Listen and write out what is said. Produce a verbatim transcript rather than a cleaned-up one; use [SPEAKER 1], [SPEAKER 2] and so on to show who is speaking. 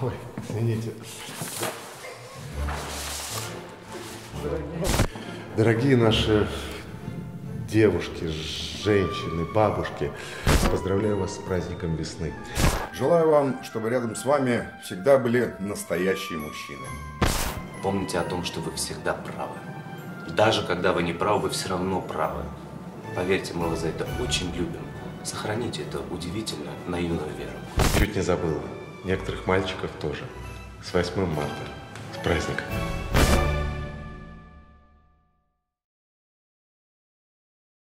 [SPEAKER 1] Ой, извините. Дорогие, дорогие наши девушки, женщины, бабушки, поздравляю вас с праздником весны.
[SPEAKER 2] Желаю вам, чтобы рядом с вами всегда были настоящие мужчины.
[SPEAKER 3] Помните о том, что вы всегда правы. Даже когда вы не правы, вы все равно правы. Поверьте, мы вас за это очень любим. Сохраните это удивительно наивную веру.
[SPEAKER 1] Чуть не забыл. Некоторых мальчиков тоже. С восьмым марта. С праздником.